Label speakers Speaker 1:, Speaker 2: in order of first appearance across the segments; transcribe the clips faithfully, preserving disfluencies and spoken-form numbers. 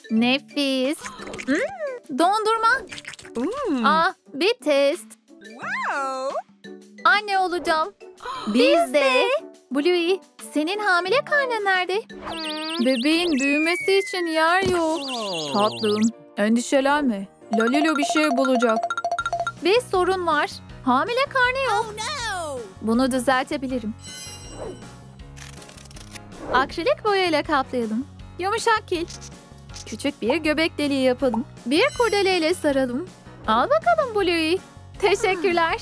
Speaker 1: Nefis. Hmm, dondurma.
Speaker 2: Hmm.
Speaker 1: Ah, bir test. Anne olacağım. Biz de. Bluey, senin hamile karnın nerede? Bebeğin büyümesi için yer yok. Tatlım, endişelenme. Lalilo bir şey bulacak. Bir sorun var. Hamile karnı yok. Bunu düzeltebilirim. Akrilik boyayla kaplayalım. Yumuşak kil. Küçük bir göbek deliği yapalım. Bir kurdeleyle saralım. Al bakalım Bluey. Teşekkürler.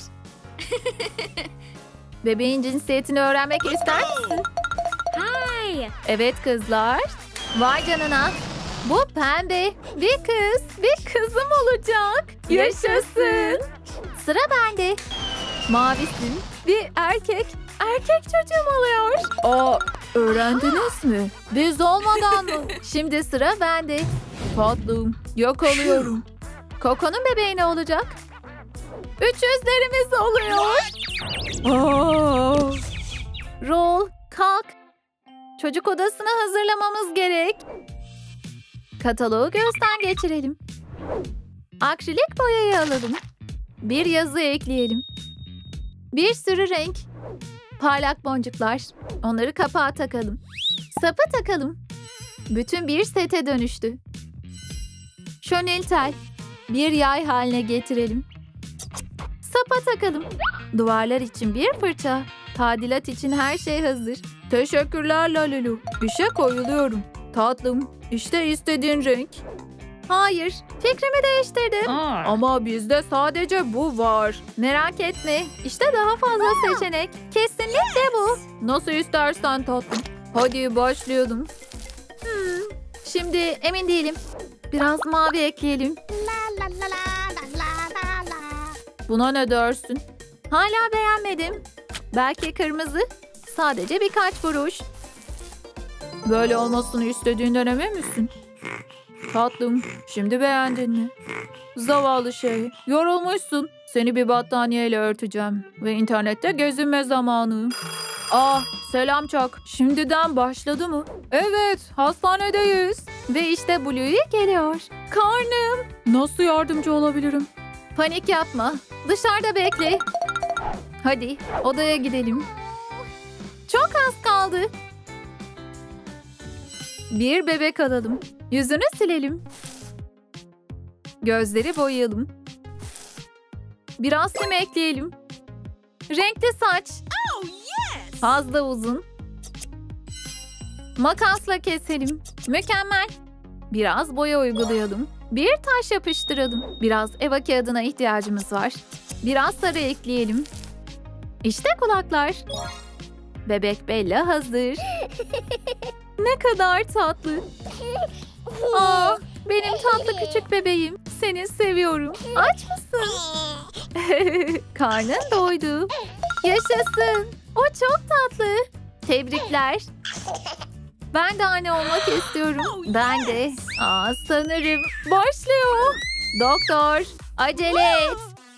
Speaker 1: Bebeğin cinsiyetini öğrenmek ister misin?
Speaker 2: Hi.
Speaker 1: Evet kızlar. Vay canına. Bu pembe. Bir kız. Bir kızım olacak. Yaşasın. Sıra bende. Mavisin. Bir erkek. Erkek çocuğum oluyor. Aa, öğrendiniz mi? Biz olmadan mı? Şimdi sıra bende. Tatlım. Yakalıyorum. Koko'nun bebeği ne olacak? Üçüzlerimiz oluyor. Aa. Roll, kalk. Çocuk odasını hazırlamamız gerek. Kataloğu gözden geçirelim. Akrilik boyayı alalım. Bir yazı ekleyelim. Bir sürü renk. Parlak boncuklar. Onları kapağa takalım. Sapı takalım. Bütün bir sete dönüştü. Şönel tel. Bir yay haline getirelim. Sapa takalım. Duvarlar için bir fırça. Tadilat için her şey hazır. Teşekkürler Lalulu. İşe koyuluyorum. Tatlım, işte istediğin renk. Hayır, fikrimi değiştirdim.
Speaker 2: Aa.
Speaker 1: Ama bizde sadece bu var. Merak etme, işte daha fazla seçenek. Kesinlikle bu. Nasıl istersen tatlım. Hadi başlayalım. Hmm, şimdi emin değilim. Biraz mavi ekleyelim. Buna ne dersin? Hala beğenmedim. Belki kırmızı. Sadece birkaç kuruş. Böyle olmasını istediğinden emin misin? Tatlım, şimdi beğendin mi? Zavallı şey, yorulmuşsun. Seni bir battaniyeyle örteceğim. Ve internette gezinme zamanı. Ah, selam Chuck. Şimdiden başladı mı? Evet, hastanedeyiz. Ve işte Bluey geliyor. Karnım. Nasıl yardımcı olabilirim? Panik yapma. Dışarıda bekle. Hadi, odaya gidelim. Çok az kaldı. Bir bebek alalım. Yüzünü silelim. Gözleri boyayalım. Biraz sim ekleyelim. Renkli saç. Fazla uzun. Makasla keselim. Mükemmel. Biraz boya uygulayalım. Bir taş yapıştıralım. Biraz eva kağıdına ihtiyacımız var. Biraz sarı ekleyelim. İşte kulaklar. Bebek Bella hazır. Ne kadar tatlı. Aa, benim tatlı küçük bebeğim. Seni seviyorum. Aç mısın? Karnın doydu. Yaşasın. O çok tatlı. Tebrikler. Ben de anne olmak istiyorum. Ben de. Aa, sanırım başlıyor. Doktor, acele et.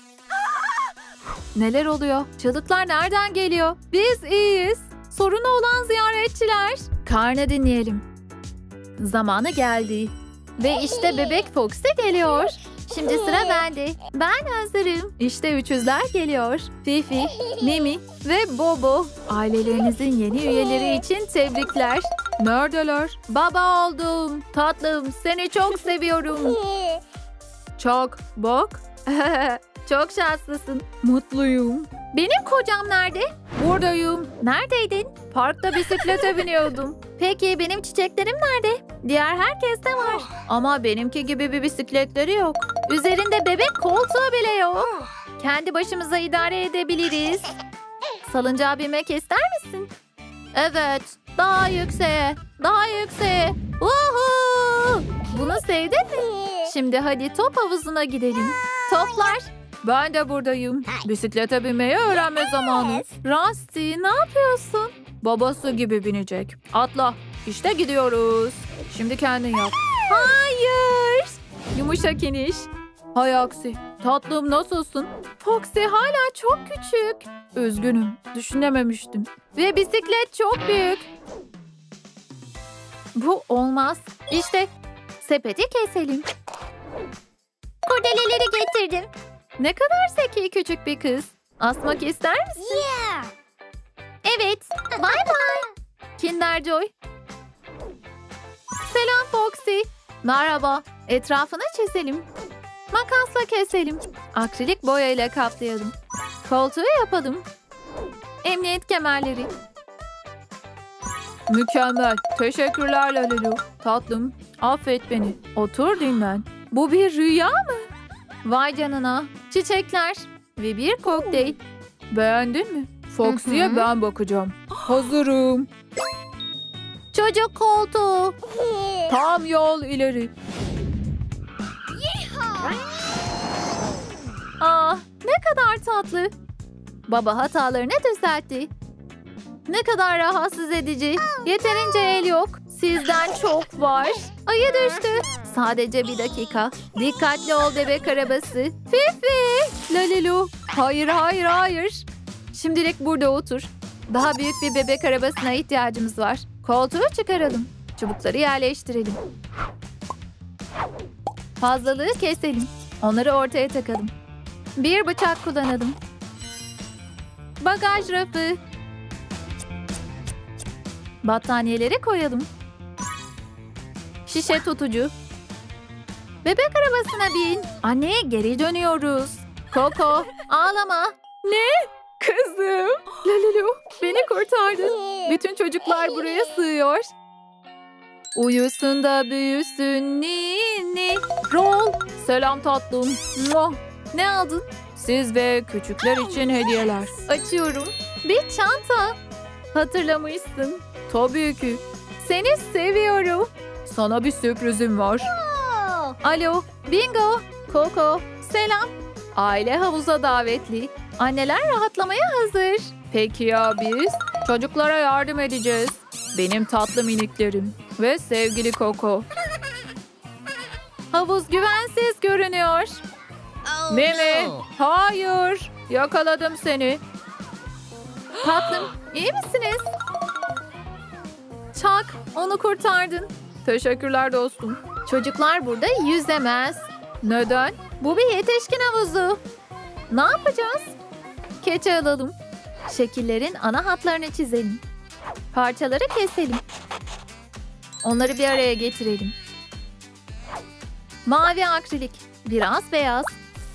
Speaker 1: Neler oluyor? Çığlıklar nereden geliyor? Biz iyiyiz. Sorunu olan ziyaretçiler. Karnı dinleyelim. Zamanı geldi. Ve işte bebek Foxy geliyor. Şimdi sıra bende. Ben hazırım. İşte üçüzler geliyor. Fifi, Mimi ve Bobo. Ailelerinizin yeni üyeleri için tebrikler. Neredeler? Baba oldum. Tatlım, seni çok seviyorum. Çok, bak. Çok şanslısın. Mutluyum. Benim kocam nerede? Buradayım. Neredeydin? Parkta bisiklete biniyordum. Peki benim çiçeklerim nerede? Diğer herkeste var. Ama benimki gibi bir bisikletleri yok. Üzerinde bebek koltuğu bile yok. Kendi başımıza idare edebiliriz. Salıncağa binmek ister misin? Evet. Daha yükseğe. Daha yükseğe. Woohoo! Bunu sevdin mi? Şimdi hadi top havuzuna gidelim. Toplar. Ben de buradayım. Bisiklete binmeyi öğrenme zamanı. Rusty, ne yapıyorsun? Babası gibi binecek. Atla. İşte gidiyoruz. Şimdi kendin yap. Hayır. Yumuşak iniş. Hay aksi. Tatlım, nasılsın? Foxy hala çok küçük. Üzgünüm. Düşünememiştim. Ve bisiklet çok büyük. Bu olmaz. İşte Sepeti keselim.
Speaker 3: Kurdeleleri getirdim.
Speaker 1: Ne kadar zeki küçük bir kız. Asmak ister misin?
Speaker 3: Yeah. Evet. Bye bye.
Speaker 1: Kinder Joy. Selam Foxy. Merhaba. Etrafını çizelim. Makasla keselim. Akrilik boyayla kaplayalım. Koltuğu yapalım. Emniyet kemerleri. Mükemmel. Teşekkürler Lalilu. Tatlım, affet beni. Otur dinlen. Bu bir rüya mı? Vay canına. Çiçekler ve bir kokteyl. Beğendin mi? Foxy'ye ben bakacağım. Hazırım.
Speaker 3: Çocuk koltuğu.
Speaker 1: Tam yol ileri. Ah, ne kadar tatlı. Baba hatalarını düzeltti. Ne kadar rahatsız edici. Yeterince el yok. Sizden çok var. Ayı düştü. Sadece bir dakika. Dikkatli ol bebek arabası. Fifi. Lalilu. Hayır, hayır, hayır. Şimdilik burada otur. Daha büyük bir bebek arabasına ihtiyacımız var. Koltuğu çıkaralım. Çubukları yerleştirelim. Fazlalığı keselim. Onları ortaya takalım. Bir bıçak kullanalım. Bagaj rafı. Battaniyeleri koyalım. Şişe tutucu. Bebek arabasına bin. Anne, geri dönüyoruz. Koko, ağlama. Ne? Kızım. Lalilu, beni kurtardın. Bütün çocuklar buraya sığıyor. Uyusun da büyüsün ninni. Rol. Selam tatlım. Muah. Ne aldın? Siz ve küçükler için hediyeler. Açıyorum. Bir çanta. Hatırlamışsın. Tabii ki. Seni seviyorum. Sana bir sürprizim var. Alo, Bingo, Coco, selam. Aile havuza davetli. Anneler rahatlamaya hazır. Peki ya biz? Çocuklara yardım edeceğiz. Benim tatlı miniklerim ve sevgili Coco. Havuz güvensiz görünüyor. Mimi, hayır. Yakaladım seni. Tatlım, iyi misiniz? Çak, onu kurtardın. Teşekkürler dostum. Çocuklar burada yüzemez. Neden? Bu bir yetişkin havuzu. Ne yapacağız? Keçe alalım. Şekillerin ana hatlarını çizelim. Parçaları keselim. Onları bir araya getirelim. Mavi akrilik. Biraz beyaz.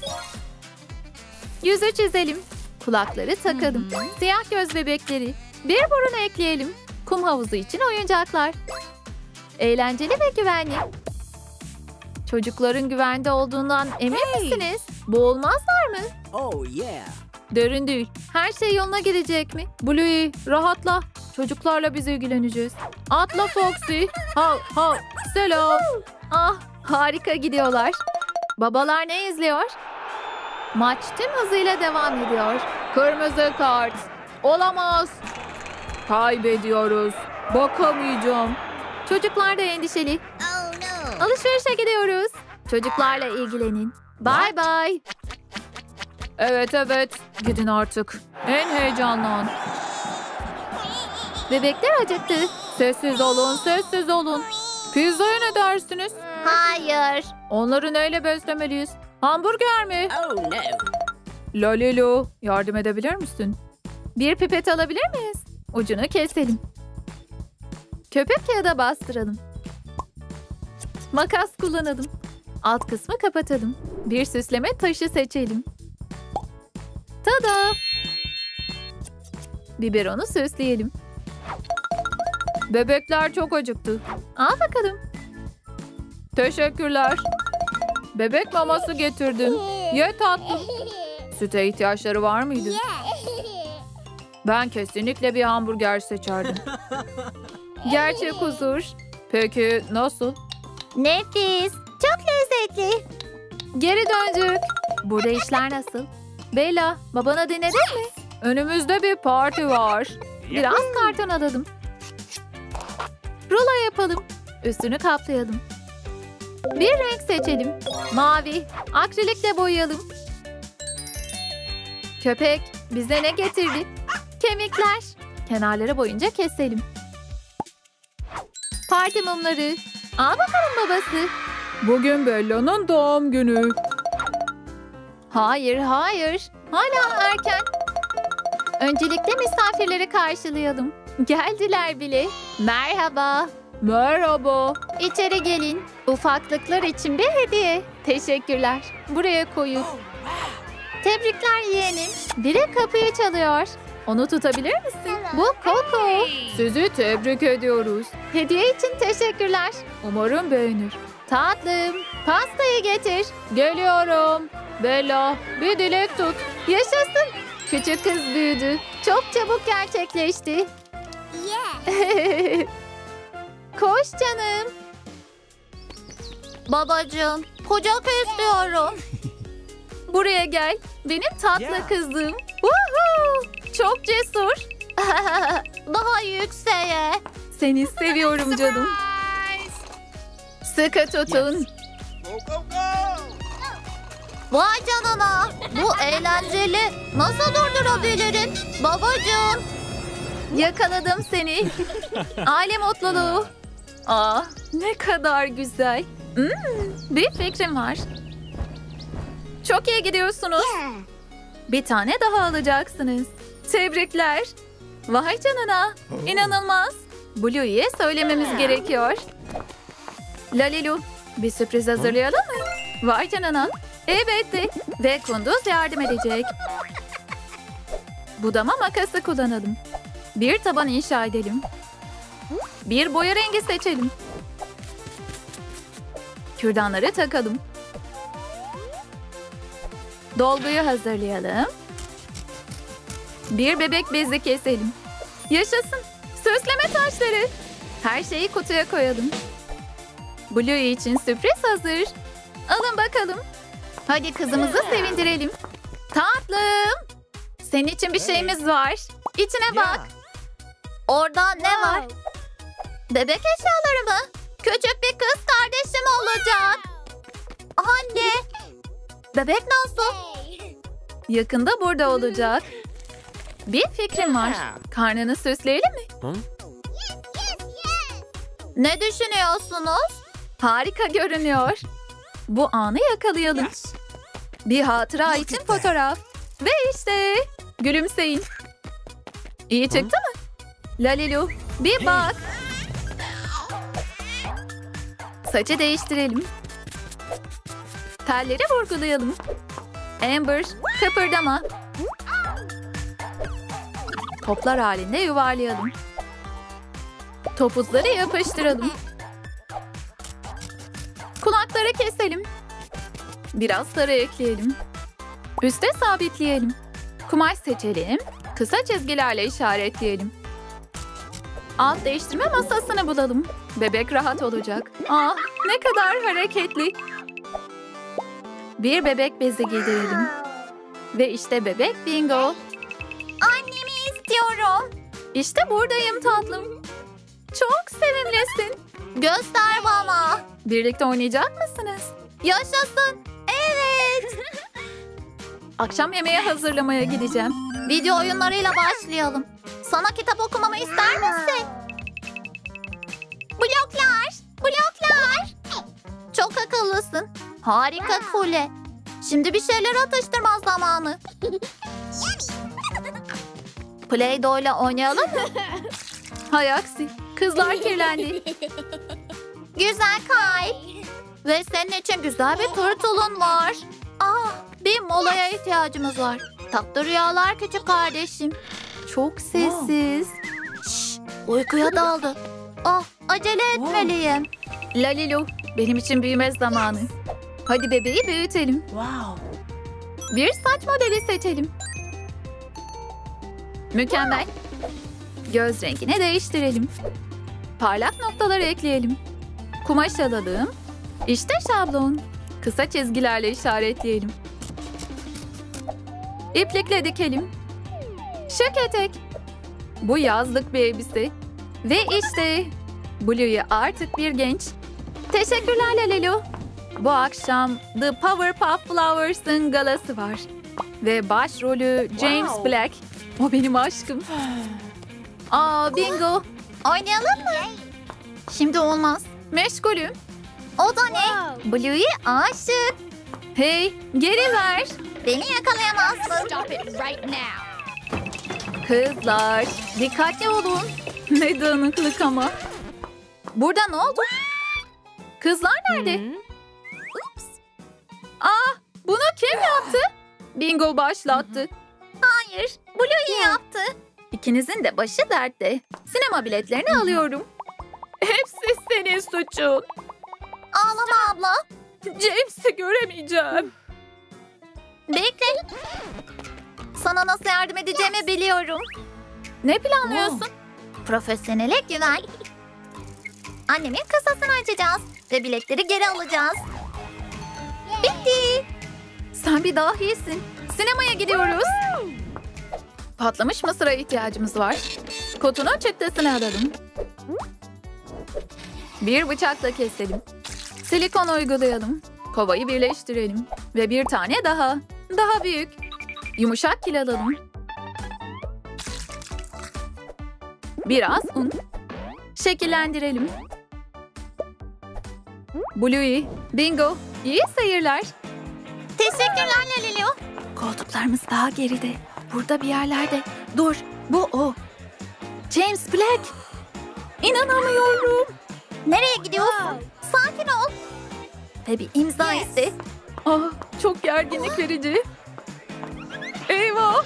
Speaker 1: Yüzü çizelim. Kulakları takalım. Siyah göz bebekleri. Bir burun ekleyelim. Kum havuzu için oyuncaklar. Eğlenceli ve güvenli. Çocukların güvende olduğundan emin misiniz? Boğulmazlar mı?
Speaker 4: Oh yeah.
Speaker 1: Derin değil. Her şey yoluna girecek mi? Bluey, rahatla. Çocuklarla biz ilgileneceğiz. Atla Foxy. Hav hav. Selam. Ah, harika gidiyorlar. Babalar ne izliyor? Maç tüm hızıyla devam ediyor. Kırmızı kart. Olamaz. Kaybediyoruz. Bakamayacağım. Çocuklar da endişeli.
Speaker 3: Oh no.
Speaker 1: Alışverişe gidiyoruz. Çocuklarla ilgilenin. Bye bye. Evet evet. Gidin artık. En heyecanlı an. Bebekler acıktı. Sessiz olun, sessiz olun. Pizzaya ne dersiniz?
Speaker 3: Hayır.
Speaker 1: Onları neyle beslemeliyiz? Hamburger mi?
Speaker 4: Oh no.
Speaker 1: Lalilu, yardım edebilir misin? Bir pipet alabilir miyiz? Ucunu keselim. Köpük kağıda bastıralım. Makas kullanalım. Alt kısmı kapatalım. Bir süsleme taşı seçelim. Tada! Biberonu süsleyelim. Bebekler çok acıktı. Al bakalım. Teşekkürler. Bebek maması getirdim. Ye tatlım. Süte ihtiyaçları var mıydı? Ben kesinlikle bir hamburger seçerdim. Gerçek huzur. Peki nasıl?
Speaker 3: Nefis. Çok lezzetli.
Speaker 1: Geri döndük. Burada işler nasıl? Bella, babana dinledin mi? Önümüzde bir parti var. Biraz karton alalım. Rulo yapalım. Üstünü kaplayalım. Bir renk seçelim. Mavi. Akrilikle boyayalım. Köpek bize ne getirdi? Kemikler. Kenarları boyunca keselim. Parti mumları. Al bakalım babası. Bugün Bella'nın doğum günü. Hayır, hayır. Hala erken. Öncelikle misafirleri karşılayalım. Geldiler bile. Merhaba. Merhaba. İçeri gelin. Ufaklıklar için bir hediye. Teşekkürler. Buraya koyun. Tebrikler yeğenim. Biri kapıyı çalıyor. Onu tutabilir misin? Bu Coco. Sizi tebrik ediyoruz. Hediye için teşekkürler. Umarım beğenir. Tatlım, pastayı getir. Geliyorum. Bella, bir dilek tut. Yaşasın. Küçük kız büyüdü. Çok çabuk gerçekleşti. Koş canım.
Speaker 3: Babacığım, kucak istiyorum.
Speaker 1: Buraya gel. Benim tatlı kızım. Woohoo! Çok cesur.
Speaker 3: Daha yükseğe.
Speaker 1: Seni seviyorum canım. Sıkı tutun.
Speaker 3: Vay canına. Bu eğlenceli. Nasıl durdurabilirim? Babacığım.
Speaker 1: Yakaladım seni. Aile mutluluğu. Aa, ne kadar güzel. Hmm, bir fikrim var. Çok iyi gidiyorsunuz. Bir tane daha alacaksınız. Tebrikler. Vay canına. İnanılmaz. Blue'ye söylememiz gerekiyor. Lalilu, bir sürpriz hazırlayalım mı? Vay canına. Elbette. Ve Kunduz yardım edecek. Budama makası kullanalım. Bir taban inşa edelim. Bir boya rengi seçelim. Kürdanları takalım. Dolguyu hazırlayalım. Bir bebek bezi keselim. Yaşasın. Süsleme taşları. Her şeyi kutuya koyalım. Blue için sürpriz hazır. Alın bakalım. Hadi kızımızı sevindirelim. Tatlım. Senin için bir şeyimiz var. İçine bak.
Speaker 3: Orada ne var? Bebek eşyaları mı? Küçük bir kız kardeşim olacak. Anne. Bebek nasıl?
Speaker 1: Yakında burada olacak. Bir fikrim var. Karnını süsleyelim mi?
Speaker 3: Ne düşünüyorsunuz?
Speaker 1: Harika görünüyor. Bu anı yakalayalım. Bir hatıra için fotoğraf. Ve işte gülümseyin. İyi çıktı mı? Lalilu, bir bak. Saçı değiştirelim. Telleri vurgulayalım. Amber, kıpırdama. Toplar halinde yuvarlayalım. Topuzları yapıştıralım. Kulakları keselim. Biraz sarı ekleyelim. Üste sabitleyelim. Kumaş seçelim. Kısa çizgilerle işaretleyelim. Alt değiştirme masasını bulalım. Bebek rahat olacak. Ah, ne kadar hareketli. Bir bebek bezi giydirelim. Ve işte bebek bingo.
Speaker 3: Annemi istiyorum.
Speaker 1: İşte buradayım tatlım. Çok sevimlisin.
Speaker 3: Göster bana.
Speaker 1: Birlikte oynayacak mısınız?
Speaker 3: Yaşasın. Evet.
Speaker 1: Akşam yemeği hazırlamaya gideceğim.
Speaker 3: Video oyunlarıyla başlayalım. Sana kitap okumamı ister misin? Bloklar, bloklar. Çok akıllısın. Harika kule. Şimdi bir şeyler atıştırma zamanı. Play-Doh'la oynayalım mı?
Speaker 1: Hay aksi. Kızlar kirlendi.
Speaker 3: Güzel kalp. Ve senin için güzel bir turtulun var. Ah, bir molaya ihtiyacımız var. Tatlı rüyalar küçük kardeşim.
Speaker 1: Çok sessiz.
Speaker 3: Şşş, uykuya daldı. Ah, acele etmeliyim.
Speaker 1: Lalilu, benim için büyüme zamanı. Hadi bebeği büyütelim. Bir saç modeli seçelim. Mükemmel. Göz rengini değiştirelim. Parlak noktaları ekleyelim. Kumaş alalım. İşte şablon. Kısa çizgilerle işaretleyelim. İplikle dikelim. Şık etek. Bu yazlık bir elbise. Ve işte Blue'yu artık bir genç. Teşekkürler Lalilu. Bu akşam The Powerpuff Flowers'ın galası var. Ve başrolü James
Speaker 2: Wow.
Speaker 1: Black. O benim aşkım. Aa bingo.
Speaker 3: Oynayalım mı? Şimdi olmaz.
Speaker 1: Meşgulüm.
Speaker 3: O da ne? Blue'ye aşık.
Speaker 1: Hey, geri ver.
Speaker 3: Beni yakalayamazsın.
Speaker 2: Stop it right now.
Speaker 1: Kızlar, dikkatli olun. Ne dağınıklık ama. Burada ne oldu? Kızlar nerede? Ah, bunu kim yaptı? Bingo başlattı.
Speaker 3: Hayır, Blue'ye yaptı.
Speaker 1: İkinizin de başı dertte. Sinema biletlerini alıyorum. Hepsi senin suçun.
Speaker 3: Ağlama abla.
Speaker 1: James'i göremeyeceğim.
Speaker 3: Bekle. Sana nasıl yardım edeceğimi biliyorum.
Speaker 1: Ne planlıyorsun?
Speaker 3: Profesyonele güven. Annemin kasasını açacağız ve biletleri geri alacağız. Bitti.
Speaker 1: Sen bir dahisin. Sinemaya gidiyoruz. Patlamış mısıra ihtiyacımız var. Kutunun çıktısını alalım. Bir bıçakla keselim. Silikon uygulayalım. Kovayı birleştirelim. Ve bir tane daha. Daha büyük. Yumuşak kil alalım. Biraz un. Şekillendirelim. Bluey, Bingo, iyi seyirler.
Speaker 3: Teşekkürler Lalilu.
Speaker 1: Koltuklarımız daha geride. Burada bir yerlerde. Dur, bu o. James Black. İnanamıyorum.
Speaker 3: Nereye gidiyorsun? Sakin ol. Ve bir imza iste.
Speaker 1: Ah, çok gerginlik verici. Eyvah.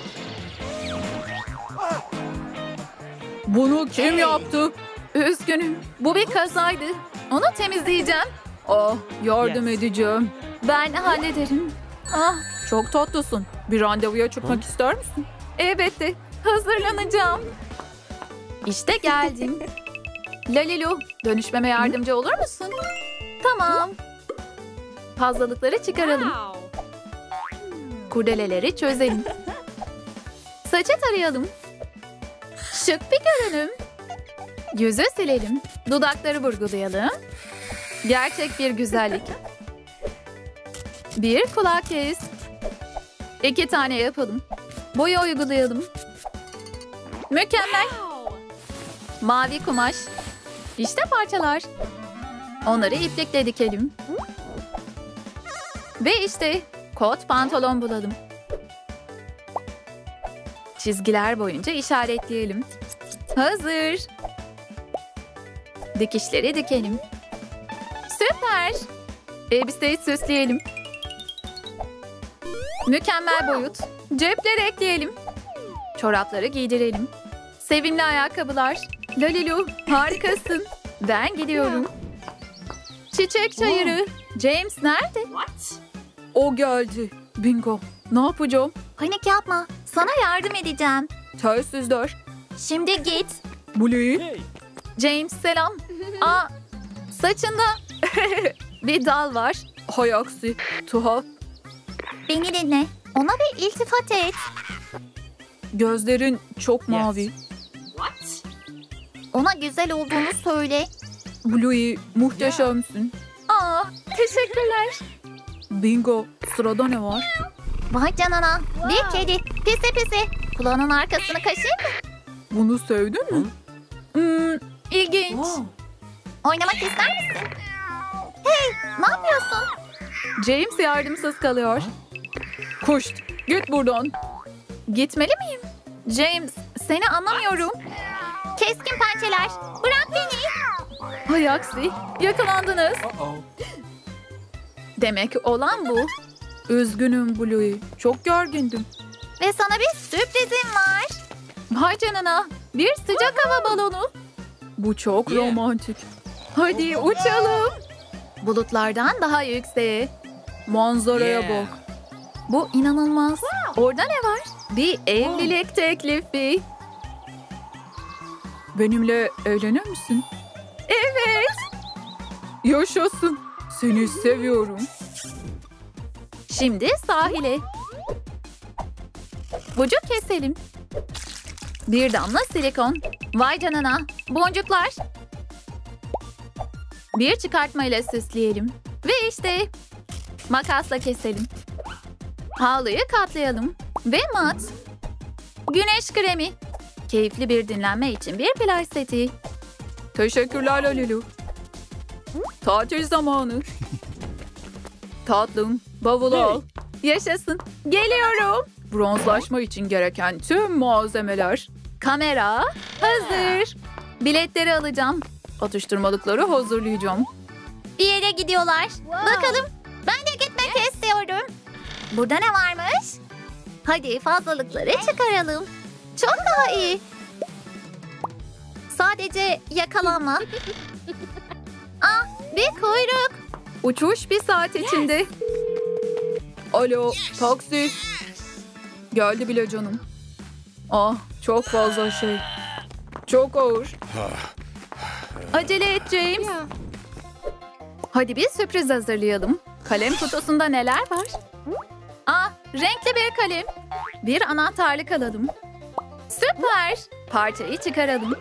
Speaker 1: Bunu kim yaptı? Üzgünüm. Bu bir kazaydı. Onu temizleyeceğim. Oh, yardım edeceğim. Ben hallederim. Ah, çok tatlısın. Bir randevuya çıkmak ister misin? Elbette. Hazırlanacağım. İşte geldim. Lalilu, dönüşmeme yardımcı olur musun? Tamam. Fazlalıkları çıkaralım. Kurdeleleri çözelim. Saçı tarayalım. Şık bir görünüm. Yüzü silelim. Dudakları vurgulayalım. Gerçek bir güzellik. Bir kulak kes. İki tane yapalım. Boya uygulayalım. Mükemmel. Mavi kumaş. İşte parçalar. Onları iplikle dikelim. Ve işte kot pantolon bulalım. Çizgiler boyunca işaretleyelim. Hazır. Dikişleri dikelim. Süper. Elbiseyi süsleyelim. Mükemmel boyut. Cepleri ekleyelim. Çorapları giydirelim. Sevimli ayakkabılar. Lalilu, harikasın. Ben gidiyorum. Çiçek çayırı. James nerede? O geldi. Bingo. Ne yapacağım?
Speaker 3: Panik yapma. Sana yardım edeceğim.
Speaker 1: Telsizler.
Speaker 3: Şimdi git.
Speaker 1: Bluey. James selam. Aa, saçında bir dal var. Hay aksi. Tuhaf.
Speaker 3: Beni dinle. Ona bir iltifat et.
Speaker 1: Gözlerin çok mavi.
Speaker 3: Ona güzel olduğunu söyle.
Speaker 1: Bluey, muhteşemsin. Aa, teşekkürler. Bingo, sırada ne var?
Speaker 3: Vay canına. Bir kedi. Pisi pisi. Kulağının arkasını kaşır mı?
Speaker 1: Bunu sevdin mi? Hmm, ilginç.
Speaker 3: Oynamak ister misin? Hey, ne yapıyorsun?
Speaker 1: James yardımsız kalıyor. Kuş, git buradan. Gitmeli miyim? James, seni anlamıyorum.
Speaker 3: Keskin pençeler. Bırak beni.
Speaker 1: Hay aksi, yakalandınız. Demek olan bu. Üzgünüm Bluey, çok gergindim.
Speaker 3: Ve sana bir sürprizim var.
Speaker 1: Vay canına, bir sıcak hava balonu. Bu çok romantik. Hadi uçalım. Bulutlardan daha yükseğe. Manzaraya bak. Bu inanılmaz. Orada ne var? Bir evlilik teklifi. Benimle evlenir misin? Evet. Yaşasın. Seni seviyorum. Şimdi sahile. Bucuk keselim. Bir damla silikon. Vay canına. Boncuklar. Bir çıkartmayla süsleyelim. Ve işte makasla keselim. Halıyı katlayalım. Ve mat. Güneş kremi. Keyifli bir dinlenme için bir plaj seti. Teşekkürler Lalilu. Tatil zamanı. Tatlım, bavulu al. Yaşasın. Geliyorum. Bronzlaşma için gereken tüm malzemeler. Kamera hazır. Biletleri alacağım. Atıştırmalıkları hazırlayacağım.
Speaker 3: Bir yere gidiyorlar. Bakalım. Ben de gitmek istiyorum. Burada ne varmış? Hadi fazlalıkları çıkaralım. Çok daha iyi. Sadece yakalanma. Ah, bir kuyruk.
Speaker 1: Uçuş bir saat içinde. Alo, taksi. Geldi bile canım. Ah, çok fazla şey. Çok ağır. Acele et James. Hadi bir sürpriz hazırlayalım. Kalem kutusunda neler var? Ah, renkli bir kalem. Bir anahtarlık alalım. Süper. Parçayı çıkaralım.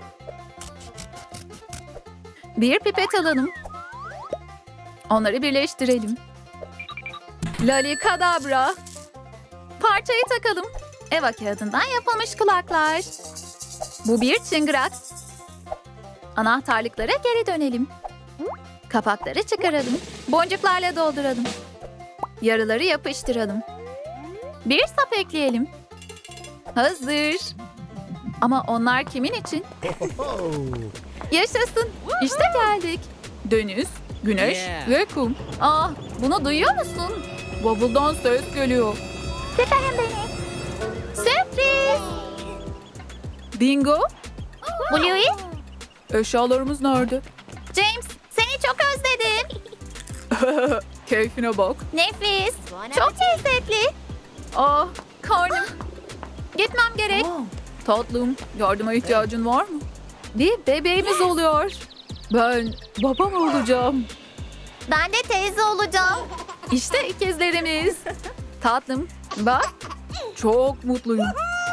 Speaker 1: Bir pipet alalım. Onları birleştirelim. Lali kadabra. Parçayı takalım. Eva kağıdından yapılmış kulaklar. Bu bir çıngırak. Anahtarlıklara geri dönelim. Kapakları çıkaralım. Boncuklarla dolduralım. Yarıları yapıştıralım. Bir sap ekleyelim. Hazır. Ama onlar kimin için? Yaşasın. İşte geldik. Deniz, güneş
Speaker 2: Yeah.
Speaker 1: ve kum. Ah, bunu duyuyor musun? Bavuldan ses geliyor.
Speaker 3: Çıkarın beni. Sürpriz.
Speaker 1: Bingo.
Speaker 3: Bluey,
Speaker 1: Eşyalarımız nerede?
Speaker 3: James, seni çok özledim.
Speaker 1: Keyfine bak.
Speaker 3: Nefis. Çok lezzetli.
Speaker 1: Ah, karnım. Gitmem gerek. Tatlım, yardıma ihtiyacın var mı? Bir bebeğimiz oluyor. Ben baba mı olacağım?
Speaker 3: Ben de teyze olacağım.
Speaker 1: İşte ikizlerimiz. Tatlım, bak. Çok mutluyum.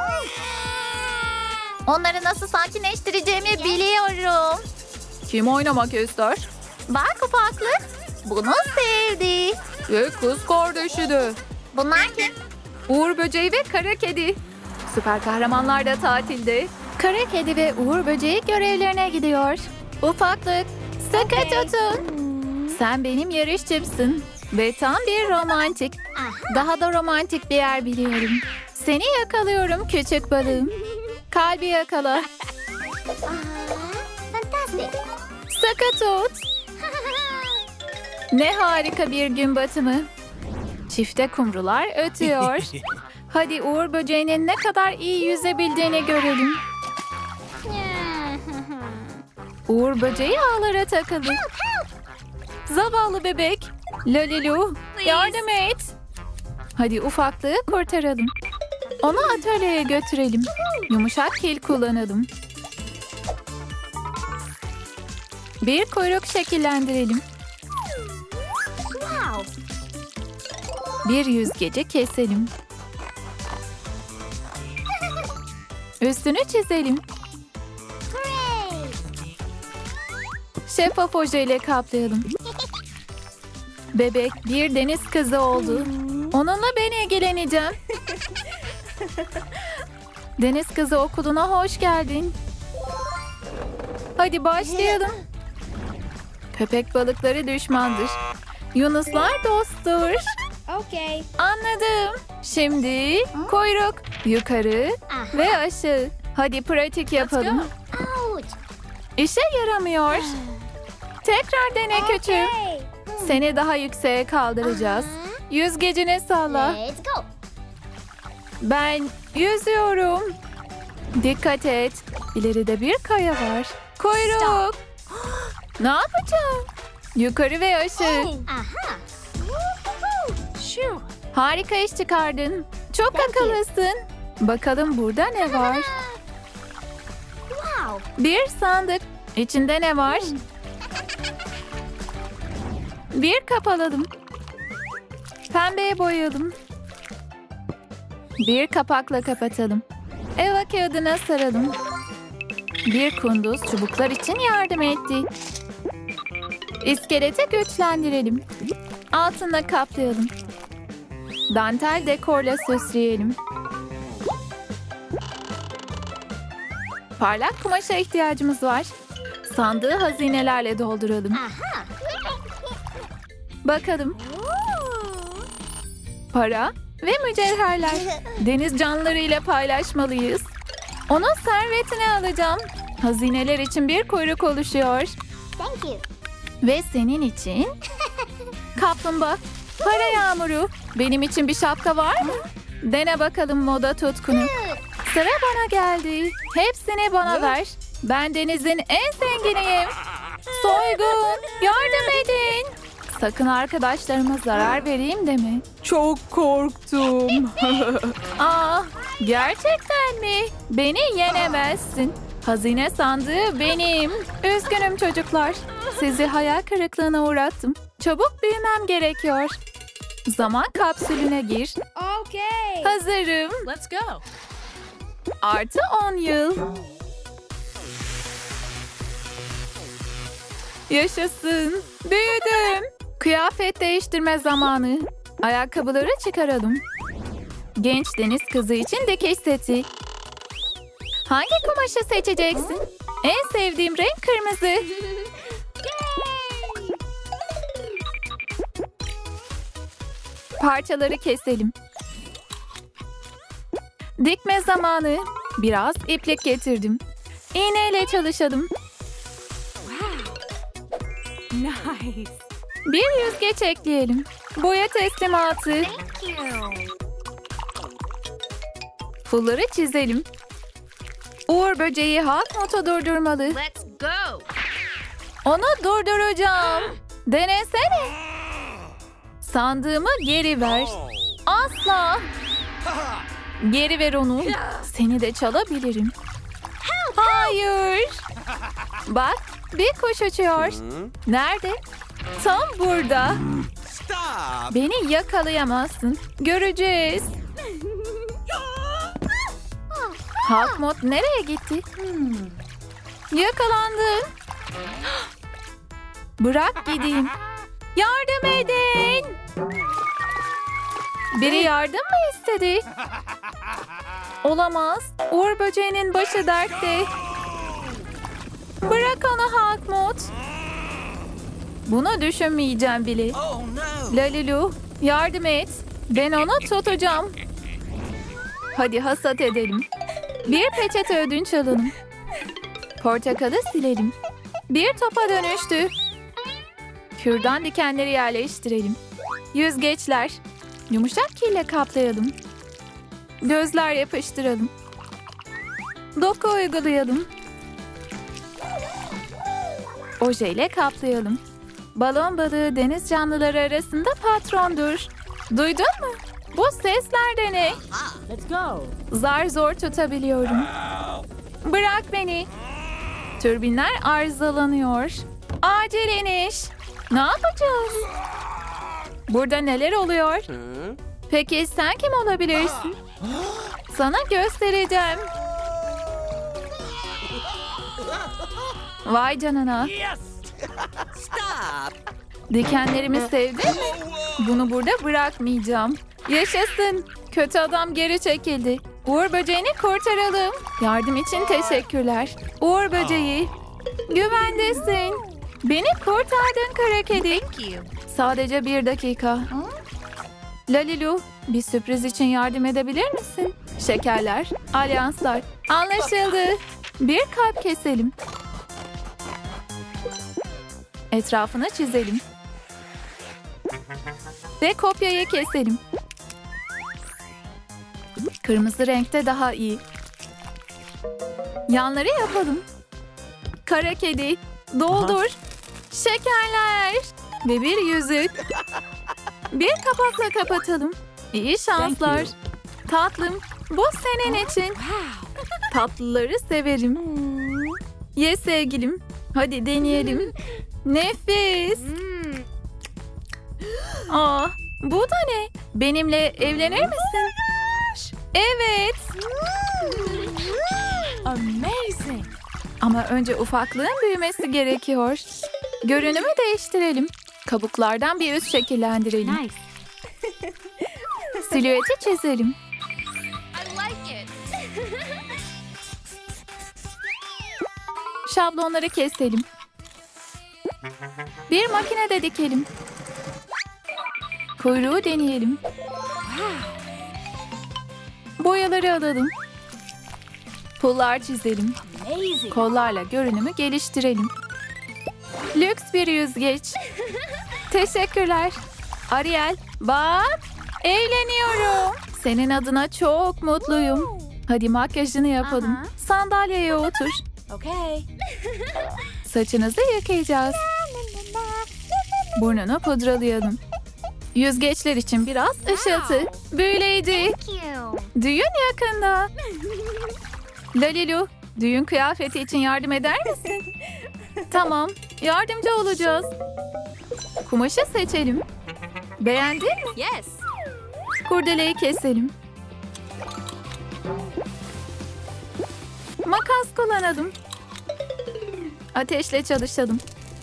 Speaker 3: Onları nasıl sakinleştireceğimi biliyorum.
Speaker 1: Kim oynamak ister?
Speaker 3: Bak ufaklık. Bunu sevdi.
Speaker 1: Ve kız kardeşi de.
Speaker 3: Bunlar kim?
Speaker 1: Uğur Böceği ve Kara Kedi. Süper kahramanlar da tatilde. Kara Kedi ve Uğur Böceği görevlerine gidiyor. Ufaklık, sıkı tutun. Sen benim yarışçımsın. Ve tam bir romantik. Daha da romantik bir yer biliyorum. Seni yakalıyorum küçük balığım. Kalbi yakala.
Speaker 3: Fantastic.
Speaker 1: Sıkı tut. Ne harika bir gün batımı. Çifte kumrular ötüyor. Hadi Uğur Böceği'nin ne kadar iyi yüzebildiğini görelim. Uğur Böceği ağlara takıldı. Zavallı bebek. Lalilu, yardım et. Hadi ufaklığı kurtaralım. Onu atölyeye götürelim. Yumuşak kil kullanalım. Bir kuyruk şekillendirelim. Bir yüzgeci keselim. Üstünü çizelim. Şeffaf oje ile kaplayalım. Bebek bir deniz kızı oldu. Onunla ben ilgileneceğim. Deniz kızı okuluna hoş geldin. Hadi başlayalım. Köpek balıkları düşmandır. Yunuslar dosttur.
Speaker 2: Okay.
Speaker 1: Anladım. Şimdi kuyruk, yukarı ve aşağı. Hadi pratik yapalım.
Speaker 3: Ouch.
Speaker 1: İşe yaramıyor. Tekrar dene küçük.
Speaker 2: Okay.
Speaker 1: Seni daha yükseğe kaldıracağız. Yüzgecini salla.
Speaker 3: Let's go.
Speaker 1: Ben yüzüyorum. Dikkat et. İleride bir kaya var. Kuyruk. Ne yapacağım? Yukarı ve aşağı.
Speaker 3: Aha.
Speaker 2: Shoo.
Speaker 1: Harika iş çıkardın. Çok akıllısın. Bakalım burada ne var?
Speaker 3: Wow.
Speaker 1: Bir sandık. İçinde ne var? Bir kap alalım. Pembeye boyayalım. Bir kapakla kapatalım. Eva kağıdına saralım. Bir kunduz çubuklar için yardım etti. İskeleti güçlendirelim. Altına kaplayalım. Dantel dekorla süsleyelim. Parlak kumaşa ihtiyacımız var. Sandığı hazinelerle dolduralım.
Speaker 3: Aha.
Speaker 1: Bakalım. Para ve mücevherler. Deniz canlılarıyla paylaşmalıyız. Onun servetini alacağım. Hazineler için bir kuyruk oluşuyor.
Speaker 3: Thank you.
Speaker 1: Ve senin için kaplumbağa. Para yağmuru. Benim için bir şapka var mı? Dene bakalım moda tutkunu. Sıra bana geldi. Hepsini bana ver. Ben denizin en zenginiyim. Soygun, yardım edin. Sakın arkadaşlarıma zarar vereyim deme. Çok korktum. Aa, gerçekten mi? Beni yenemezsin. Hazine sandığı benim. Üzgünüm çocuklar. Sizi hayal kırıklığına uğrattım. Çabuk büyümem gerekiyor. Zaman kapsülüne gir.
Speaker 2: Okay.
Speaker 1: Hazırım.
Speaker 2: Let's go.
Speaker 1: Artı on yıl. Yaşasın. Büyüdüm. Kıyafet değiştirme zamanı. Ayakkabıları çıkaralım. Genç deniz kızı için dikiş seti. Hangi kumaşı seçeceksin? En sevdiğim renk kırmızı. Parçaları keselim. Dikme zamanı. Biraz iplik getirdim. İğneyle çalışalım.
Speaker 2: Nice.
Speaker 1: Bir yüzgeç ekleyelim. Boya teslimatı. Pulları çizelim. Uğur böceği Hakmot'u durdurmalı.
Speaker 2: Let's go.
Speaker 1: Onu durduracağım. Denesene. Sandığımı geri ver. Asla. Geri ver onu. Seni de çalabilirim. Hayır. Bak, bir kuş uçuyor. Nerede? Tam burada.
Speaker 4: Stop!
Speaker 1: Beni yakalayamazsın. Göreceğiz. Hakmot nereye gitti? Yakalandın. Bırak gideyim. Yardım edin. Biri yardım mı istedi? Olamaz. Uğur böceğinin başı dertte. Bırak onu Hakmot. Bunu düşünmeyeceğim bile.
Speaker 4: Oh no!
Speaker 1: Lalilu, yardım et. Ben onu tutacağım. Hadi hasat edelim. Bir peçete ödünç alalım. Portakalı silelim. Bir topa dönüştü. Kürdan dikenleri yerleştirelim. Yüzgeçler. Yumuşak kille kaplayalım. Gözler yapıştıralım. Doku uygulayalım. Ojeyle kaplayalım. Balon balığı deniz canlıları arasında patrondur. Duydun mu? Bu sesler de ne?
Speaker 2: Let's go.
Speaker 1: Zar zor tutabiliyorum. Bırak beni. Türbinler arızalanıyor. Acil iniş. Ne yapacağız? Burada neler oluyor? Peki sen kim olabilirsin? Sana göstereceğim. Vay canına.
Speaker 4: Yes! Stop!
Speaker 1: Dikenlerimi sevdin mi? Bunu burada bırakmayacağım. Yaşasın. Kötü adam geri çekildi. Uğur böceğini kurtaralım. Yardım için teşekkürler. Uğur böceği. Güvendesin. Beni kurtardın kara kedi.
Speaker 2: Thank you.
Speaker 1: Sadece bir dakika. Lalilu, bir sürpriz için yardım edebilir misin? Şekerler, alyanslar. Anlaşıldı. Bir kalp keselim. Etrafını çizelim. Ve kopyayı keselim. Kırmızı renkte daha iyi. Yanları yapalım. Kara kedi, doldur. Şekerler ve bir yüzük. Bir kapakla kapatalım. İyi şanslar. Tatlım, bu senin için. Tatlıları severim. Ye sevgilim. Hadi deneyelim. Nefis. Aa, bu da ne? Benimle evlenir misin? Evet.
Speaker 2: Amazing.
Speaker 1: Ama önce ufaklığın büyümesi gerekiyor. Görünümü değiştirelim. Kabuklardan bir üst şekillendirelim.
Speaker 2: Nice.
Speaker 1: Silüeti çizelim.
Speaker 3: I like it.
Speaker 1: Şablonları keselim. Bir makinede dikelim. Kuyruğu deneyelim. Boyaları alalım. Pullar çizelim.
Speaker 2: Amazing.
Speaker 1: Kollarla görünümü geliştirelim. Lüks bir yüzgeç. Teşekkürler. Ariel, bak. Eğleniyorum. Senin adına çok mutluyum. Hadi makyajını yapalım.
Speaker 2: Aha.
Speaker 1: Sandalyeye otur.
Speaker 2: Okay.
Speaker 1: Saçınızı yıkayacağız. Burnunu pudralayalım. Yüzgeçler için biraz ışıltı. Büyüleyici. Düğün yakında. Lalilu, düğün kıyafeti için yardım eder misin? Tamam, yardımcı olacağız. Kumaşı seçelim. Beğendin mi?
Speaker 2: Yes.
Speaker 1: Kurdeleyi keselim. Makas kullanalım. Ateşle çalışalım.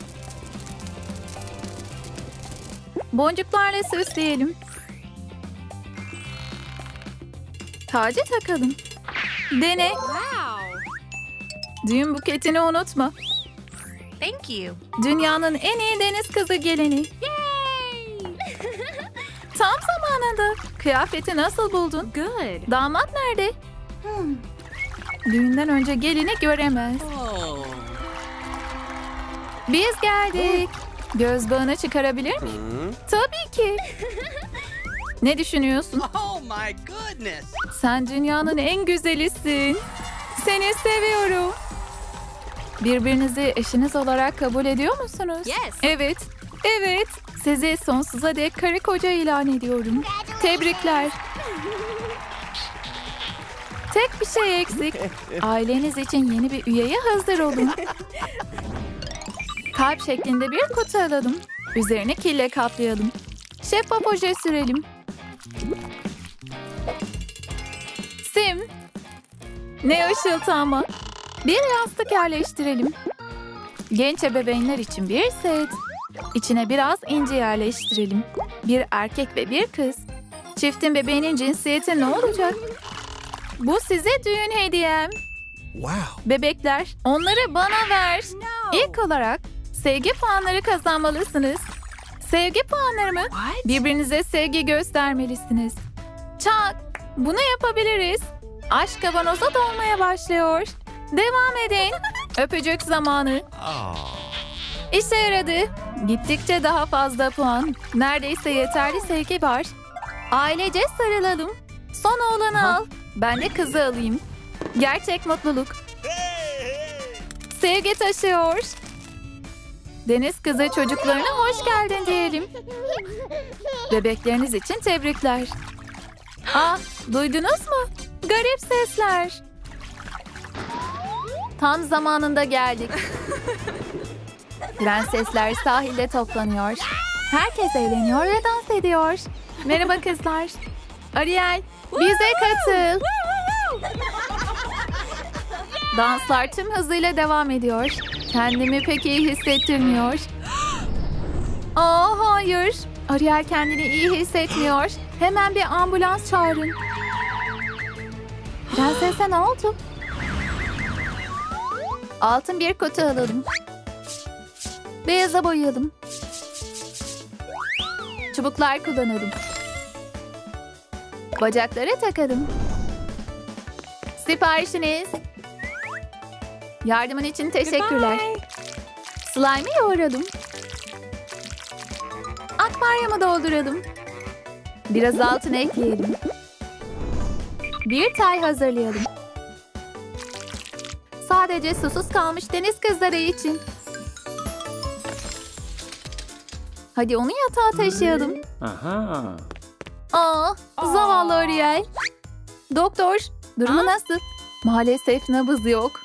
Speaker 1: Boncuklarla süsleyelim. Tacı takalım. Dene.
Speaker 2: Wow.
Speaker 1: Düğün buketini unutma.
Speaker 2: Thank you.
Speaker 1: Dünyanın en iyi deniz kızı geleni.
Speaker 2: Yay.
Speaker 1: Tam zamanında. Kıyafeti nasıl buldun?
Speaker 2: Good.
Speaker 1: Damat nerede? Düğünden önce gelini göremez.
Speaker 4: Oh.
Speaker 1: Biz geldik. Göz bağını çıkarabilir miyim?
Speaker 4: Hmm?
Speaker 1: Tabii ki. Ne düşünüyorsun?
Speaker 4: Oh my goodness.
Speaker 1: Sen dünyanın en güzelisin. Seni seviyorum. Birbirinizi eşiniz olarak kabul ediyor musunuz?
Speaker 2: Yes.
Speaker 1: Evet. Evet. Sizi sonsuza dek karı koca ilan ediyorum. Tebrikler. Tek bir şey eksik. Aileniz için yeni bir üyeye hazır olun. Kalp şeklinde bir kutu alalım. Üzerini kille kaplayalım. Şeffaf oje sürelim. Sim. Ne ışıltı ama. Bir yastık yerleştirelim. Genç ebeveynler için bir set. İçine biraz inci yerleştirelim. Bir erkek ve bir kız. Çiftin bebeğinin cinsiyeti ne olacak? Bu size düğün hediyem.
Speaker 4: Wow.
Speaker 1: Bebekler, onları bana ver.
Speaker 2: No.
Speaker 1: İlk olarak sevgi puanları kazanmalısınız. Sevgi puanları mı?
Speaker 2: What?
Speaker 1: Birbirinize sevgi göstermelisiniz. Çak, bunu yapabiliriz. Aşk kavanoza dolmaya başlıyor. Devam edin. Öpücük zamanı.
Speaker 4: Oh.
Speaker 1: İşe yaradı. Gittikçe daha fazla puan. Neredeyse yeterli sevgi var. Ailece sarılalım. Son oğlanı al. Ben de kızı alayım. Gerçek mutluluk. Sevgi taşıyor. Deniz kızı çocuklarına hoş geldin diyelim. Bebekleriniz için tebrikler. Ah, duydunuz mu? Garip sesler. Tam zamanında geldik. Prensesler sahilde toplanıyor. Herkes eğleniyor ve dans ediyor. Merhaba kızlar. Ariel, bize katıl. Danslar tüm hızıyla devam ediyor. Kendimi pek iyi hissettirmiyor. Aa, hayır. Ariel kendini iyi hissetmiyor. Hemen bir ambulans çağırın. Prensese ne oldu? Altın bir kutu alalım. Beyaza boyayalım. Çubuklar kullanalım. Bacaklara takalım. Siparişiniz. Yardımın için teşekkürler.
Speaker 2: Goodbye.
Speaker 1: Slime'ı yoğuralım. Akvaryumu dolduralım. Biraz altın ekleyelim. Bir tay hazırlayalım. Sadece susuz kalmış deniz kızları için. Hadi onu yatağa taşıyalım.
Speaker 5: Aha.
Speaker 1: Aa, zavallı Ariel. Doktor, durumu
Speaker 2: Ha?
Speaker 1: nasıl? Maalesef nabız yok.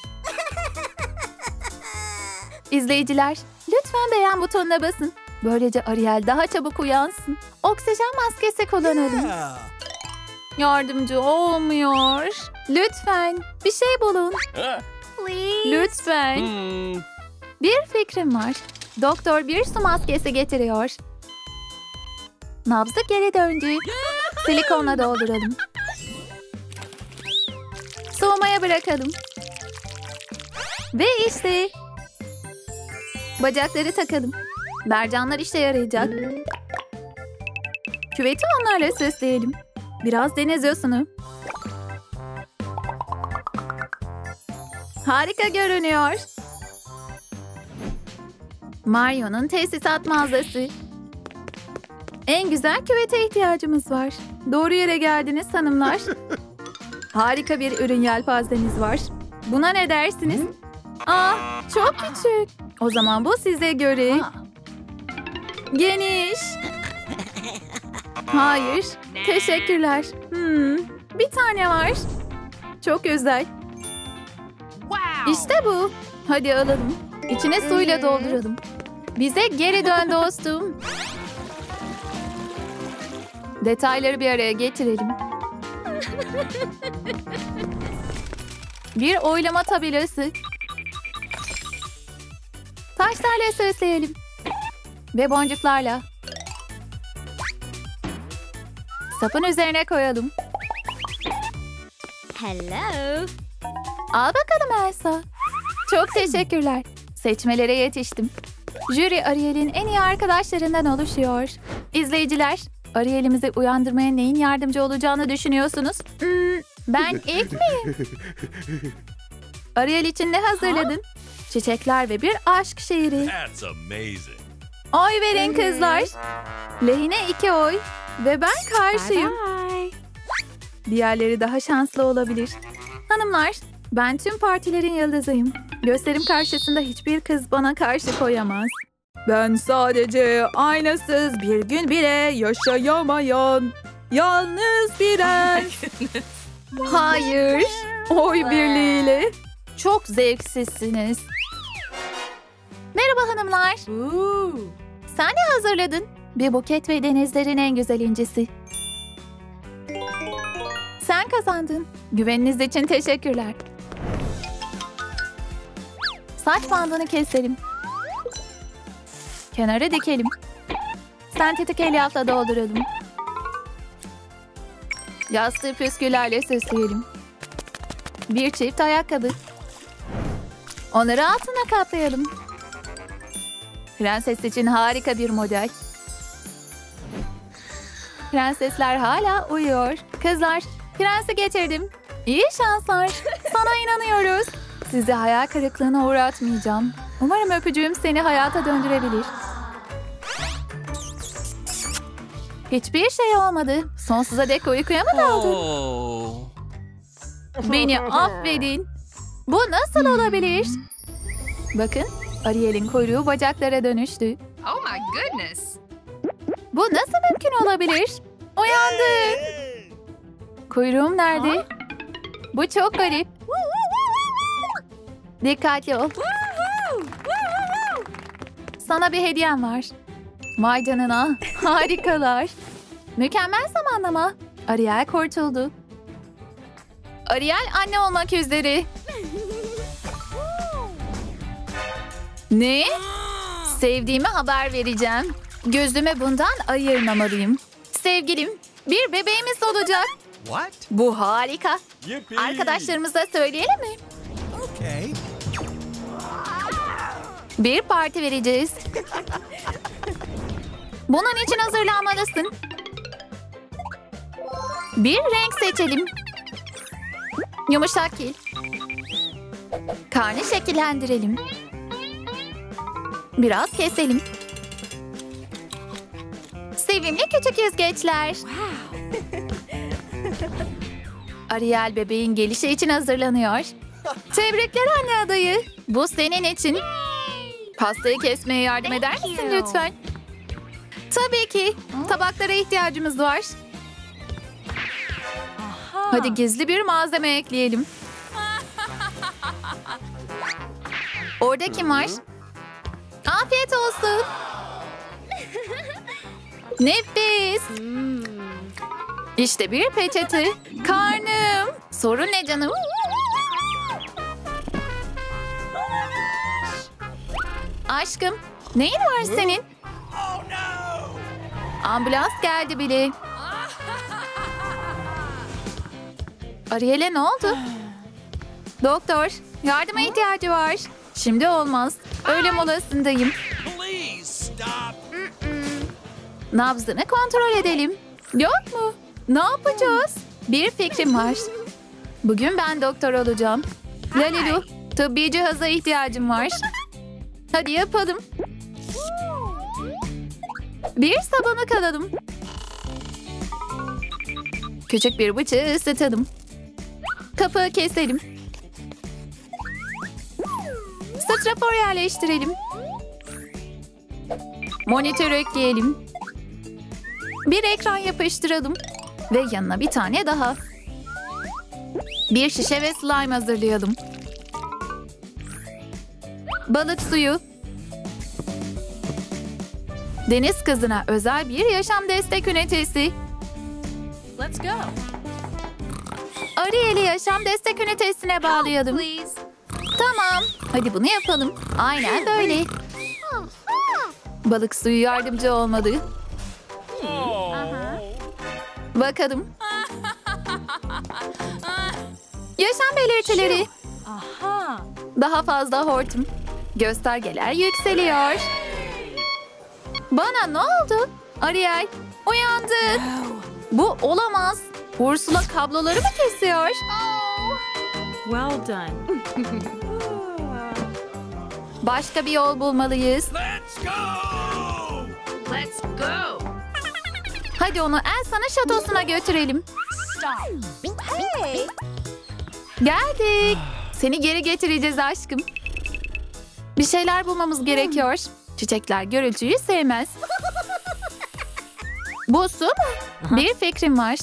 Speaker 1: İzleyiciler, lütfen beğen butonuna basın. Böylece Ariel daha çabuk uyansın. Oksijen maskesi kullanalım.
Speaker 4: Yeah.
Speaker 1: Yardımcı olmuyor. Lütfen bir şey bulun.
Speaker 2: Please.
Speaker 1: Lütfen.
Speaker 5: Hmm.
Speaker 1: Bir fikrim var. Doktor bir su maskesi getiriyor. Nabzı geri döndü. Silikonla dolduralım. Soğumaya bırakalım. Ve işte. Bacakları takalım. Mercanlar işe yarayacak. Küveti onlarla süsleyelim. Biraz deniz yosunu. Harika görünüyor. Mario'nun tesisat mağazası. En güzel küvete ihtiyacımız var. Doğru yere geldiniz hanımlar. Harika bir ürün yelpazeniz var. Buna ne dersiniz? Aa, çok küçük. O zaman bu size göre. Geniş. Hayır. Teşekkürler. Hmm, bir tane var. Çok özel.
Speaker 2: Wow.
Speaker 1: İşte bu. Hadi alalım. İçine suyla dolduralım. Bize geri dön dostum. Detayları bir araya getirelim. Bir oylama tabelası. Taşlarla süsleyelim. Ve boncuklarla. Sapın üzerine koyalım.
Speaker 3: Hello.
Speaker 1: Al bakalım Elsa. Çok teşekkürler. Seçmelere yetiştim. Jüri Ariel'in en iyi arkadaşlarından oluşuyor. İzleyiciler, Ariel'imizi uyandırmaya neyin yardımcı olacağını düşünüyorsunuz? Hmm, ben ilk miyim? Ariel için ne hazırladın? Çiçekler ve bir aşk şiiri.
Speaker 4: That's amazing.
Speaker 1: Oy verin kızlar. Lehine iki oy. Ve ben karşıyım.
Speaker 2: Bye.
Speaker 1: Diğerleri daha şanslı olabilir. Hanımlar, ben tüm partilerin yıldızıyım. Gösterim karşısında hiçbir kız bana karşı koyamaz. Ben sadece aynasız bir gün bile yaşayamayan yalnız birer. Hayır, oy birliğiyle. Çok zevksizsiniz. Merhaba hanımlar. Sen ne hazırladın? Bir buket ve denizlerin en güzel incisi. Sen kazandın. Güveniniz için teşekkürler. Saç bandını keselim. Kenara dikelim. Sentetik elyafla dolduralım. Yastığı püsküllerle süsleyelim. Bir çift ayakkabı. Onları altına kaplayalım. Prenses için harika bir model. Prensesler hala uyuyor. Kızlar, prensi getirdim. İyi şanslar. Sana inanıyoruz. Sizi hayal kırıklığına uğratmayacağım. Umarım öpücüğüm seni hayata döndürebilir. Hiçbir şey olmadı. Sonsuza dek uykuya mı daldın?
Speaker 4: Oh.
Speaker 1: Beni affedin. Bu nasıl olabilir? Bakın, Ariel'in kuyruğu bacaklara dönüştü.
Speaker 2: Oh my goodness.
Speaker 1: Bu nasıl mümkün olabilir? Uyandı. Kuyruğum nerede? Bu çok garip. Dikkatli ol. Sana bir hediyem var. Vay canına. Harikalar. Mükemmel zamanlama. Ariel kurtuldu. Ariel anne olmak üzere. Ne? Sevdiğime haber vereceğim. Gözümü bundan ayırmamalıyım. Sevgilim, bir bebeğimiz olacak.
Speaker 4: What?
Speaker 1: Bu harika.
Speaker 4: Yippee.
Speaker 1: Arkadaşlarımıza söyleyelim mi?
Speaker 4: Okay.
Speaker 1: Bir parti vereceğiz. Bunun için hazırlanmalısın. Bir renk seçelim. Yumuşak kil. Karnı şekillendirelim. Biraz keselim. Sevimli küçük yüzgeçler. Ariel bebeğin gelişi için hazırlanıyor. Tebrikler anne adayı. Bu senin için. Pastayı kesmeye yardım eder misin lütfen? Tabii ki. Tabaklara ihtiyacımız var. Hadi gizli bir malzeme ekleyelim. Orada kim var? Afiyet olsun. Nefis. İşte bir peçete. Karnım. Sorun ne canım? Aşkım, neyin var senin?
Speaker 4: Oh no!
Speaker 1: Ambulans geldi bile. Ariel'e ne oldu? Doktor, yardıma ihtiyacı var. Şimdi olmaz. Öğle molasındayım.
Speaker 4: Please stop.
Speaker 1: Nabzını kontrol edelim. Yok mu? Ne yapacağız? Bir fikrim var. Bugün ben doktor olacağım. Lalilu, tıbbi cihaza ihtiyacım var. Hadi yapalım. Bir sabunluk alalım. Küçük bir bıçağı ısıtalım. Kapağı keselim. Strafor yerleştirelim. Monitör ekleyelim. Bir ekran yapıştıralım. Ve yanına bir tane daha. Bir şişe ve slime hazırlayalım. Balık suyu. Deniz kızına özel bir yaşam destek ünitesi.
Speaker 2: Let's go.
Speaker 1: Ariel'i yaşam destek ünitesine bağlayalım.
Speaker 2: Please.
Speaker 1: Tamam. Hadi bunu yapalım. Aynen böyle. Balık suyu yardımcı olmadı. Bakalım. Yaşam belirtileri.
Speaker 2: Aha.
Speaker 1: Daha fazla hortum. Göstergeler yükseliyor. Bana ne oldu? Ariel, uyandı. Bu olamaz. Ursula kabloları mı kesiyor?
Speaker 2: Well done.
Speaker 1: Başka bir yol bulmalıyız.
Speaker 4: Let's go!
Speaker 2: Let's go.
Speaker 1: Hadi onu Elsa'nın şatosuna götürelim.
Speaker 2: Stop.
Speaker 1: Geldik. Seni geri getireceğiz aşkım. Bir şeyler bulmamız gerekiyor. Çiçekler gürültüyü sevmez. Bu su mu? Bir fikrim var.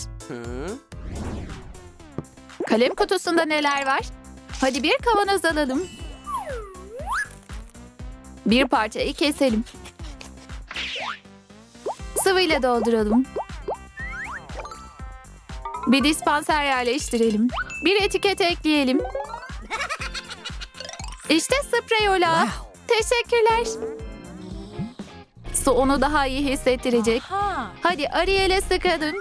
Speaker 1: Kalem kutusunda neler var? Hadi bir kavanoz alalım. Bir parçayı keselim. Sıvıyla dolduralım. Bir dispanser yerleştirelim. Bir etiket ekleyelim. İşte spreyola. Teşekkürler. Su onu daha iyi hissettirecek.
Speaker 2: Ha.
Speaker 1: Hadi Ariel'e sıkalım.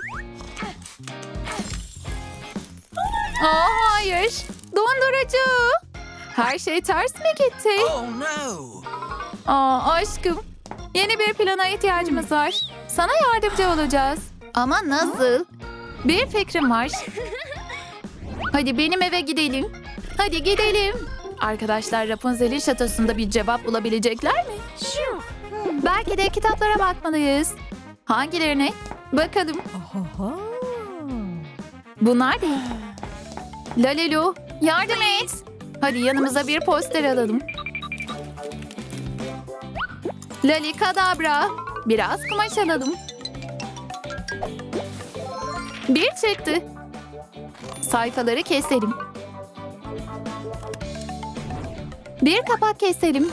Speaker 1: Aa, hayır. Dondurucu. Her şey ters mi gitti?
Speaker 4: Oh no!
Speaker 1: Aa, aşkım. Yeni bir plana ihtiyacımız var. Sana yardımcı olacağız. Ama nasıl? Bir fikrim var. Hadi benim eve gidelim. Hadi gidelim. Arkadaşlar Rapunzel'in şatosunda bir cevap bulabilecekler mi? Belki de kitaplara bakmalıyız. Hangilerine? Bakalım. Bunlar değil. Lalilu, yardım et. Hadi yanımıza bir poster alalım. Lali kadabra. Biraz kumaş alalım. Bir çıktı. Sayfaları keselim. Bir kapak keselim.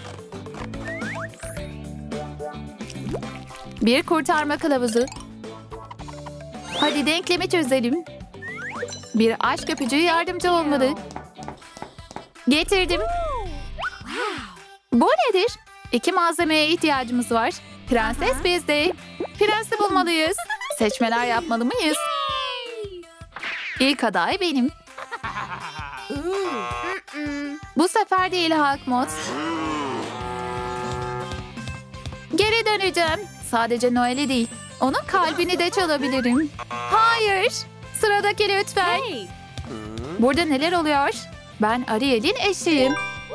Speaker 1: Bir kurtarma kılavuzu. Hadi denklemi çözelim. Bir aşk öpücüğü yardımcı olmalı. Getirdim. Bu nedir? İki malzemeye ihtiyacımız var. Prenses bizde. Prensi bulmalıyız. Seçmeler yapmalı mıyız? İlk aday benim. Bu sefer değil Hakmot. Geri döneceğim. Sadece Noel'i değil. Onun kalbini de çalabilirim. Hayır. Sıradaki lütfen.
Speaker 2: Hey.
Speaker 1: Burada neler oluyor? Ben Ariel'in eşiyim.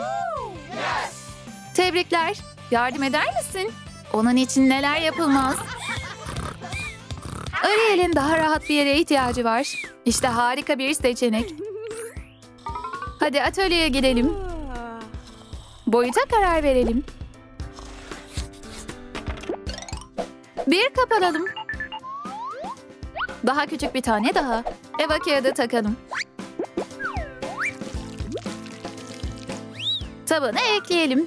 Speaker 1: Tebrikler. Yardım eder misin? Onun için neler yapılmaz? Ariel'in daha rahat bir yere ihtiyacı var. İşte harika bir seçenek. Hadi atölyeye gidelim. Boyuta karar verelim. Bir kap alalım. Daha küçük bir tane daha. Eva kağıdı takalım. Tabanı ekleyelim.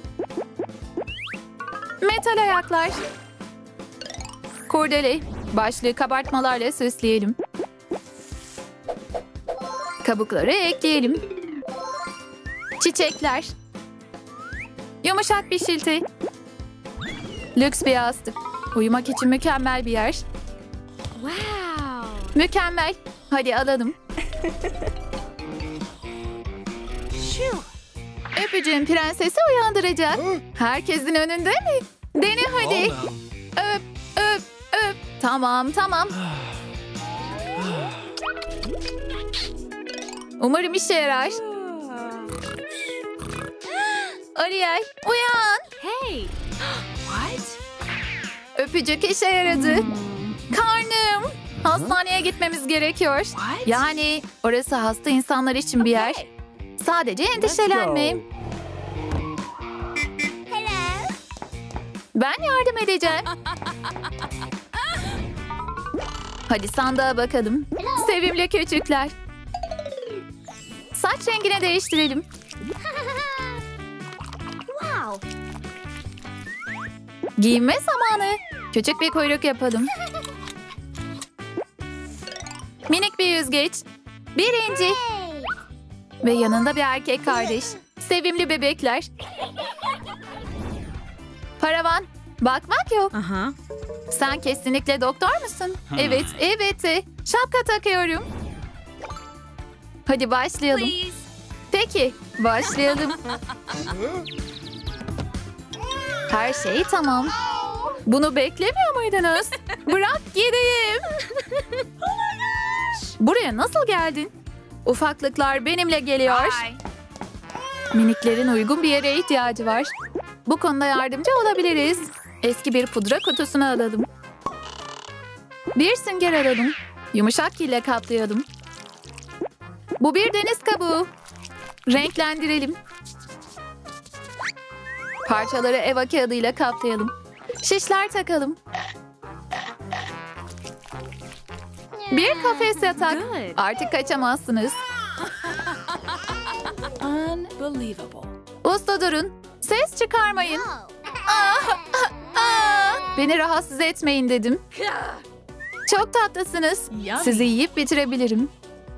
Speaker 1: Metal ayaklar. Kurdele. Başlığı kabartmalarla süsleyelim. Kabukları ekleyelim. Çiçekler. Yumuşak bir şilti. Lüks bir yastık. Uyumak için mükemmel bir yer.
Speaker 2: Wow.
Speaker 1: Mükemmel. Hadi alalım. Öpücüğün prensesi uyandıracak. Herkesin önünde mi? Dene hadi.
Speaker 4: Oh no!
Speaker 1: Öp, öp, öp. Tamam, tamam. Umarım işe yarar. Ariel, uyan.
Speaker 2: Hey. What?
Speaker 1: Öpücük işe yaradı. Karnım. Hastaneye gitmemiz gerekiyor.
Speaker 2: What?
Speaker 1: Yani orası hasta insanlar için bir yer. Sadece endişelenme. Ben yardım edeceğim. Hadi sandığa bakalım. Sevimli küçükler. Saç rengini değiştirelim. Giyinme zamanı. Küçük bir kuyruk yapalım. Minik bir yüzgeç. Birinci. Ve yanında bir erkek kardeş. Sevimli bebekler. Paravan. Bakmak yok.
Speaker 2: Uh-huh.
Speaker 1: Sen kesinlikle doktor musun? Evet, evet. Şapka takıyorum. Hadi başlayalım.
Speaker 2: Please.
Speaker 1: Peki, başlayalım. Her şey tamam. Bunu beklemiyor muydunuz? Bırak gideyim. Buraya nasıl geldin? Ufaklıklar benimle geliyor.
Speaker 2: Bye.
Speaker 1: Miniklerin uygun bir yere ihtiyacı var. Bu konuda yardımcı olabiliriz. Eski bir pudra kutusunu alalım. Bir sünger alalım. Yumuşak kille kaplayalım. Bu bir deniz kabuğu. Renklendirelim. Parçaları eva kağıdıyla kaplayalım. Şişler takalım. Bir kafes yatak.
Speaker 2: Good.
Speaker 1: Artık kaçamazsınız.
Speaker 2: Unbelievable.
Speaker 1: Usta durun. Ses çıkarmayın. Ah, ah, ah. Beni rahatsız etmeyin dedim. Çok tatlısınız.
Speaker 2: Yummy.
Speaker 1: Sizi yiyip bitirebilirim.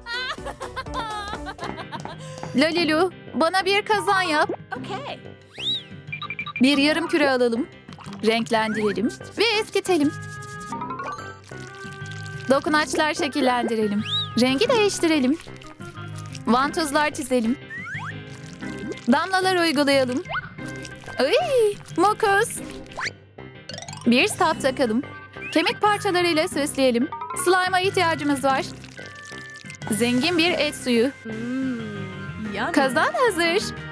Speaker 1: Lalilu, bana bir kazan yap.
Speaker 2: Okay.
Speaker 1: Bir yarım küre alalım. Renklendirelim ve eskitelim. Dokunaçlar şekillendirelim. Rengi değiştirelim. Vantuzlar çizelim. Damlalar uygulayalım. Ay, mokus. Bir sap takalım. Kemik parçalarıyla süsleyelim. Slime'a ihtiyacımız var. Zengin bir et suyu.
Speaker 2: Mm, yummy.
Speaker 1: Kazan hazır.